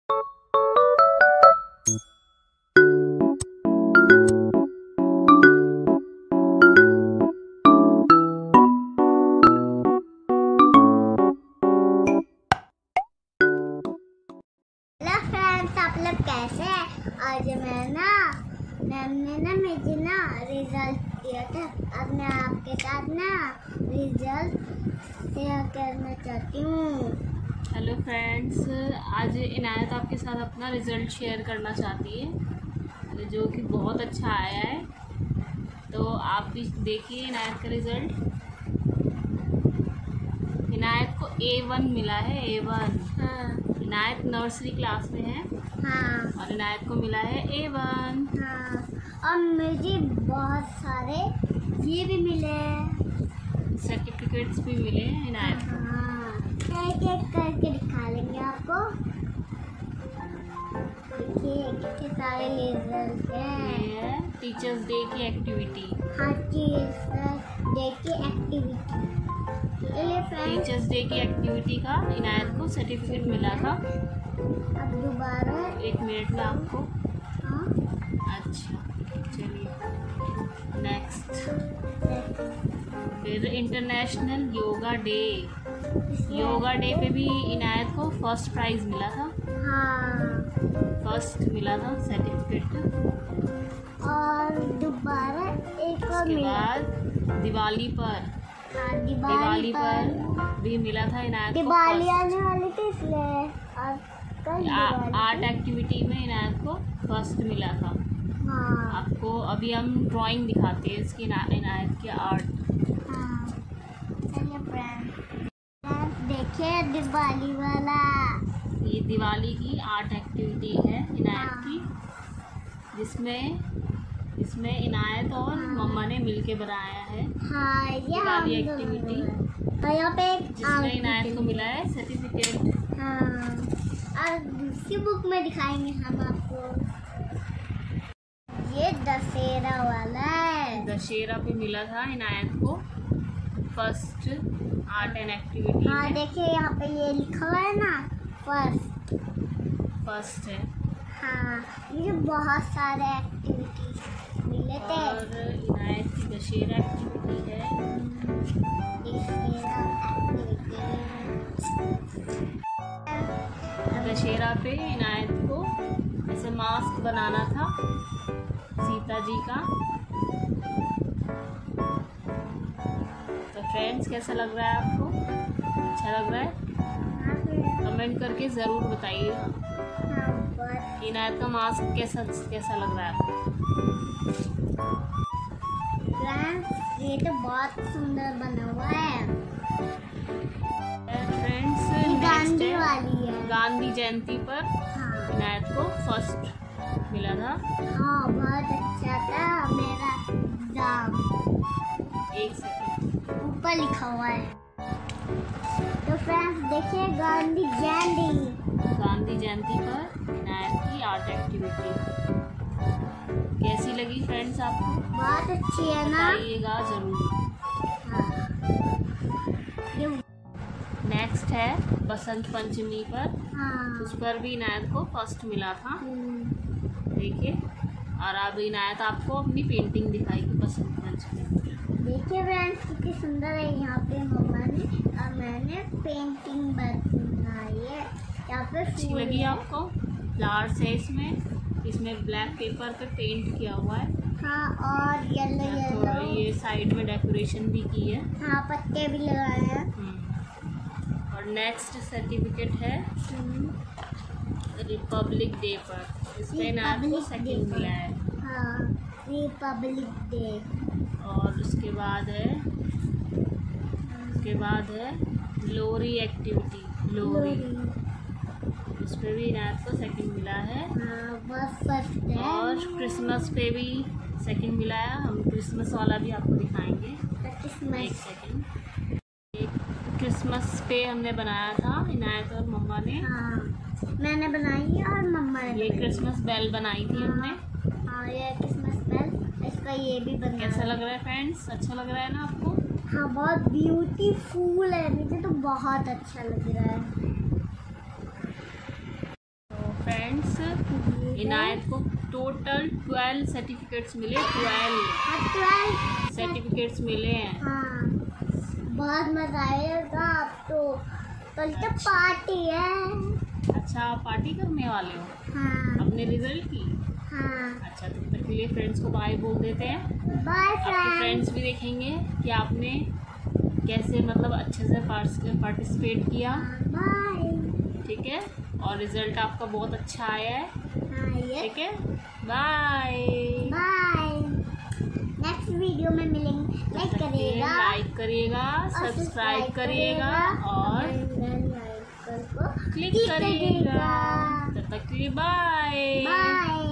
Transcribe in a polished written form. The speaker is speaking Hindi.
आप लोग कैसे हैं? आज मैम ने मुझे रिजल्ट दिया था। अब मैं आपके साथ रिजल्ट शेयर करना चाहती हूँ। हेलो फ्रेंड्स, आज इनायत आपके साथ अपना रिज़ल्ट शेयर करना चाहती है, जो कि बहुत अच्छा आया है। तो आप भी देखिए इनायत का रिज़ल्ट। इनायत को A1 मिला है, A1। हाँ। इनायत नर्सरी क्लास में है। हाँ। और इनायत को मिला है A1। हाँ। और मुझे बहुत सारे ये भी मिले, सर्टिफिकेट्स भी मिले हैं इनायत को। हाँ। एक एक करके दिखा लेंगे आपको। देखिए कितने सारे रिजल्ट हैं। ये है टीचर्स डे की एक्टिविटी। हाँ, टीचर्स डे की एक्टिविटी। टीचर्स डे की एक्टिविटी का इनायत को सर्टिफिकेट मिला था। अब दोबारा 1 मिनट में आपको। हाँ? अच्छा, चलिए नेक्स्ट। फिर international yoga day. Yoga day पे भी इनायत को फर्स्ट प्राइज़ मिला था। हाँ। फर्स्ट मिला था सर्टिफिकेट। और दोबारा एक और उसके मिला। बाद दिवाली पर, हाँ, दिवाली पर भी मिला था इनायत को दिवाली फर्स्ट। आने वाली थी इसलिए। और कल दिवाली आर्ट एक्टिविटी में इनायत को फर्स्ट मिला था। हाँ। आपको अभी हम ड्राइंग दिखाते हैं इसकी, इनायत के आर्ट। हाँ। चलिए फ्रेंड्स देखिए दिवाली वाला। ये दिवाली की आर्ट एक्टिविटी है इनायत की, जिसमें इनायत और मम्मा ने मिलके बनाया है। हाँ, ये दिवाली एक्टिविटी, और यहाँ पे जिसमें इनायत को मिला है सर्टिफिकेट। हाँ। और दूसरी बुक में दिखाएंगे हम आपको। ये दशहरा वाला है। दशहरा पे मिला था इनायत को फर्स्ट आर्ट एंड एक्टिविटी हाँ, में। देखिए यहाँ पे ये लिखा हुआ है ना, फर्स्ट है। हाँ, ये बहुत सारे एक्टिविटीज मिले थे। और इनायत की दशहरा एक्टिविटी है। दशहरा पे इनायत को ऐसे मास्क बनाना था सीता जी का। तो फ्रेंड्स, कैसा लग रहा है आपको? अच्छा लग रहा है? कमेंट करके ज़रूर बताइएगा इनायत का मास्क कैसा लग रहा है आपको। ये तो बहुत सुंदर बना हुआ है। फ्रेंड्स, गांधी वाली है। गांधी जयंती पर हाँ। इनायत को फर्स्ट मिला था। हाँ, बहुत अच्छा था मेरा एग्जाम। 1 सेकंड, ऊपर लिखा हुआ है। तो फ्रेंड्स देखिए गांधी जयंती पर इनायत की आर्ट एक्टिविटी कैसी लगी फ्रेंड्स आपको? बहुत अच्छी है ना? बताइएगा ज़रूर। हाँ। नेक्स्ट है बसंत पंचमी पर। हाँ। उस पर भी इनायत को फर्स्ट मिला था। देखिए, और अब इनायत आपको अपनी पेंटिंग दिखाएगी बसंत पंचमी पर। देखिए फ्रेंड्स कितनी सुंदर है। यहाँ पे मम्मा ने और मैंने पेंटिंग बनाई है। यहाँ पे अच्छी लगी आपको? फ्लावर्स है इसमें ब्लैक पेपर पे पेंट किया हुआ है। हाँ, और येलो ये साइड में डेकोरेशन भी की है। हाँ, पत्ते भी लगाए हैं। और नेक्स्ट सर्टिफिकेट है रिपब्लिक डे पर। इसमें इनायत को सेकंड मिला है। हाँ, रिपब्लिक डे। और उसके बाद है लोरी एक्टिविटी, लोरी। उस पर भी इनायत को सेकंड मिला है। हाँ, बस फर्स्ट है। और क्रिसमस पे भी सेकंड मिला है। हम क्रिसमस वाला भी आपको दिखाएंगे। एक सेकंड। एक क्रिसमस पे हमने बनाया था इनायत और मम्मा ने। हाँ, मैंने बनाई और मम्मा ने ये क्रिसमस बेल बनाई थी हमने। हाँ, ये क्रिसमस बेल। इसका ये भी बनाया। कैसा लग रहा है फ्रेंड्स? अच्छा लग रहा है ना आपको? हाँ, बहुत ब्यूटीफुल है। मुझे तो बहुत अच्छा लग रहा है। तो फ्रेंड्स इनायत को टोटल 12 सर्टिफिकेट्स मिले। 12 सर्टिफिकेट्स मिले हैं। हाँ, बहुत मजा आएगा। आप तो कल तो पार्टी है। अच्छा, आप पार्टी करने वाले हो हाँ अपने रिजल्ट की? हाँ। अच्छा, तब तक के लिए फ्रेंड्स को बाय बोल देते हैं। बाय आपके फ्रेंड्स भी देखेंगे कि आपने कैसे मतलब अच्छे से पार्टिसिपेट किया। बाय। ठीक है, और रिजल्ट आपका बहुत अच्छा आया है। हाँ, ये ठीक है, बाय बाय। नेक्स्ट वीडियो में मिलेंगे। लाइक करिएगा, लाइक करिएगा, और सब्सक्राइब करिएगा और क्लिक क्लिक करिएगा। तब तक के लिए बाय। बाय।